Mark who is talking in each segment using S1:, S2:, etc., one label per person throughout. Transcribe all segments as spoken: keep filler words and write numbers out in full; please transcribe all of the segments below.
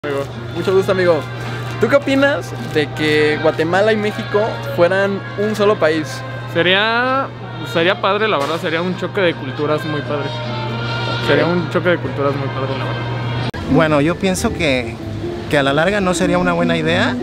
S1: Amigo, mucho gusto, amigo. ¿Tú qué opinas de que Guatemala y México fueran un solo país?
S2: Sería, sería padre, la verdad, sería un choque de culturas muy padre. Sería un choque de culturas muy padre, la verdad.
S3: Bueno, yo pienso que, que a la larga no sería una buena idea,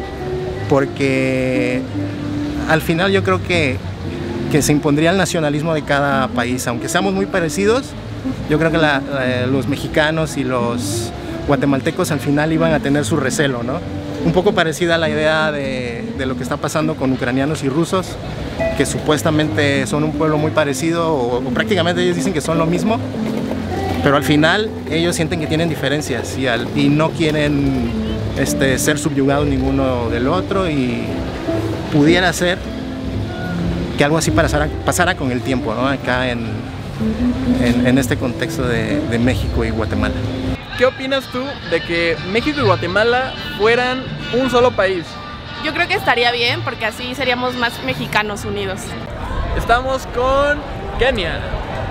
S3: porque al final yo creo que, que se impondría el nacionalismo de cada país. Aunque seamos muy parecidos, yo creo que la, la, los mexicanos y los guatemaltecos al final iban a tener su recelo, ¿no? Un poco parecida a la idea de, de lo que está pasando con ucranianos y rusos, que supuestamente son un pueblo muy parecido, o, o prácticamente ellos dicen que son lo mismo, pero al final ellos sienten que tienen diferencias y, al, y no quieren este, ser subyugados ninguno del otro, y pudiera ser que algo así pasara, pasara con el tiempo, ¿no? Acá en, en, en este contexto de, de México y Guatemala.
S1: ¿Qué opinas tú de que México y Guatemala fueran un solo país?
S4: Yo creo que estaría bien, porque así seríamos más mexicanos unidos.
S1: Estamos con Kenia.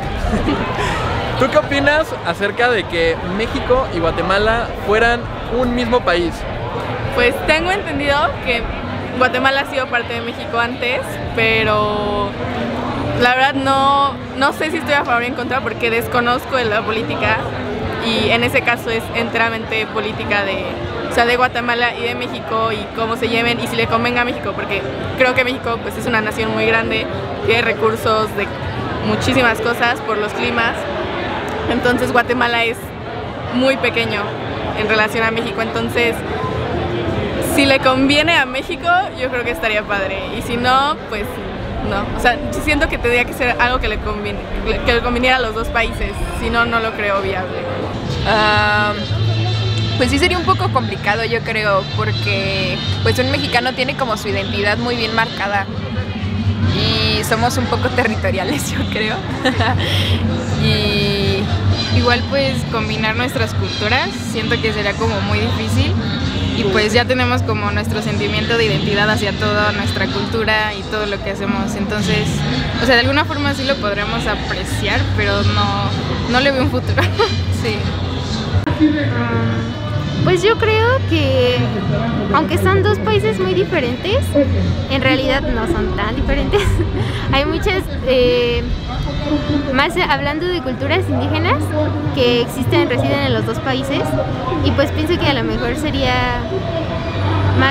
S1: ¿Tú qué opinas acerca de que México y Guatemala fueran un mismo país?
S4: Pues tengo entendido que Guatemala ha sido parte de México antes, pero la verdad no, no sé si estoy a favor o en contra, porque desconozco de la política. Y en ese caso es enteramente política de, o sea, de Guatemala y de México, y cómo se lleven y si le convenga a México, porque creo que México pues, es una nación muy grande, tiene recursos de muchísimas cosas por los climas. Entonces Guatemala es muy pequeño en relación a México, entonces si le conviene a México yo creo que estaría padre, y si no, pues no. O sea, siento que tendría que ser algo que le, conviene, que le conviniera a los dos países, si no, no lo creo viable.
S5: Uh, pues sí sería un poco complicado, yo creo, porque pues un mexicano tiene como su identidad muy bien marcada y somos un poco territoriales, yo creo. Y igual pues combinar nuestras culturas siento que sería como muy difícil, y pues ya tenemos como nuestro sentimiento de identidad hacia toda nuestra cultura y todo lo que hacemos, entonces, o sea, de alguna forma sí lo podremos apreciar, pero no, no le veo un futuro. Sí.
S6: Pues yo creo que, aunque son dos países muy diferentes, en realidad no son tan diferentes. Hay muchas, eh, más hablando de culturas indígenas que existen, residen en los dos países, y pues pienso que a lo mejor sería más,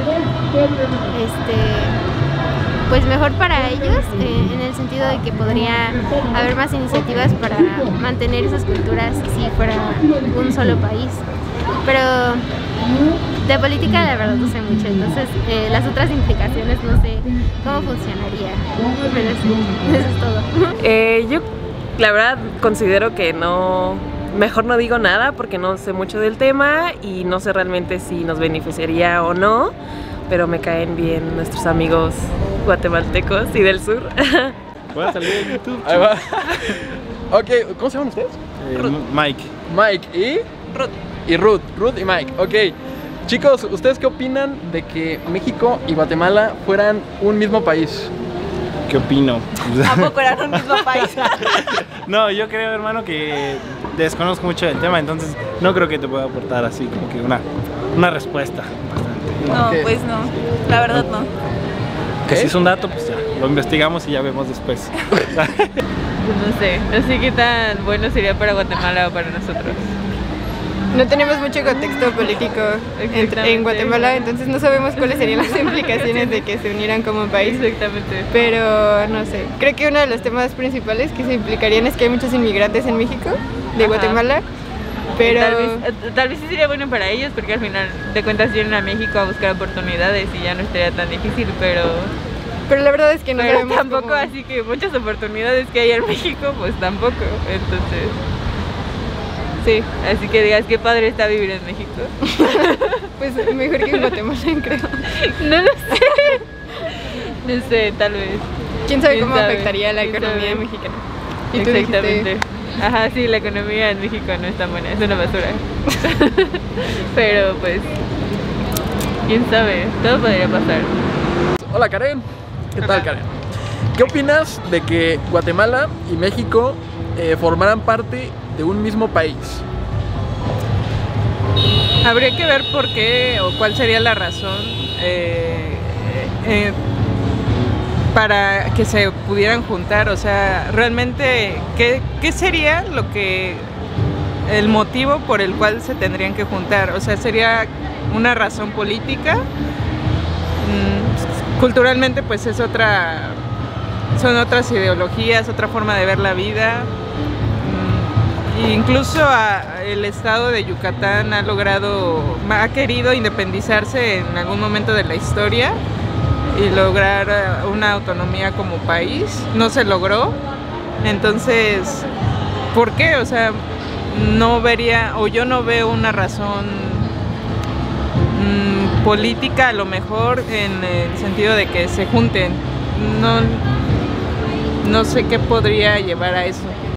S6: este, pues mejor para ellos, eh, en el sentido de que podría haber más iniciativas para mantener esas culturas si fuera un solo país. Pero de política la verdad no sé mucho, entonces eh, las otras implicaciones no sé cómo funcionaría, pero sí, eso es todo.
S7: Eh, yo la verdad considero que no, mejor no digo nada porque no sé mucho del tema y no sé realmente si nos beneficiaría o no, pero me caen bien nuestros amigos guatemaltecos y del sur.
S2: Voy a salir en YouTube.
S1: Ahí va. Ok, ¿cómo se llaman ustedes?
S2: Eh, Mike.
S1: Mike y Ruth. Y Ruth, Ruth y Mike. Ok, chicos, ¿ustedes qué opinan de que México y Guatemala fueran un mismo país?
S2: ¿Qué opino?
S4: Tampoco eran un mismo país.
S2: No, yo creo, hermano, que desconozco mucho del tema, entonces no creo que te pueda aportar así como que una, una respuesta bastante.
S4: No,
S1: Okay.
S4: pues no, la verdad no.
S2: Que si es un dato, pues ya lo investigamos y ya vemos después.
S8: No sé, no sé qué tan bueno sería para Guatemala o para nosotros.
S9: No tenemos mucho contexto político en, en Guatemala, entonces no sabemos cuáles serían las implicaciones de que se unieran como país.
S8: Exactamente.
S9: Pero no sé, creo que uno de los temas principales que se implicarían es que hay muchos inmigrantes en México, de
S8: Ajá.
S9: Guatemala, pero...
S8: Tal vez, tal vez sí sería bueno para ellos, porque al final de cuentas vienen a México a buscar oportunidades y ya no estaría tan difícil, pero...
S9: Pero la verdad es que no
S8: pero
S9: sabemos
S8: tampoco
S9: cómo...
S8: así que muchas oportunidades que hay en México, pues tampoco, entonces... Sí, así que digas qué padre está vivir en México.
S9: Pues mejor que en Guatemala, creo.
S8: No lo sé. No sé, tal vez.
S9: ¿Quién sabe
S8: ¿Quién
S9: cómo
S8: sabe?
S9: afectaría la
S8: ¿Quién
S9: economía
S8: sabe?
S9: mexicana? Y tú
S8: Exactamente.
S9: dijiste...
S8: Ajá, sí, la economía en México no es tan buena, es una basura. Pero pues, quién sabe, todo podría pasar.
S1: Hola, Karen. ¿Qué tal, Karen? ¿Qué opinas de que Guatemala y México eh, formaran parte de un mismo país?
S8: Habría que ver por qué o cuál sería la razón eh, eh, para que se pudieran juntar. O sea, realmente, ¿qué, qué sería lo que el motivo por el cual se tendrían que juntar? O sea, ¿sería una razón política? Mm, culturalmente, pues es otra, son otras ideologías, otra forma de ver la vida. Incluso a, el estado de Yucatán ha logrado, ha querido independizarse en algún momento de la historia y lograr una autonomía como país. No se logró. Entonces, ¿por qué? O sea, no vería, o yo no veo una razón mmm, política a lo mejor en el sentido de que se junten. No, no sé qué podría llevar a eso.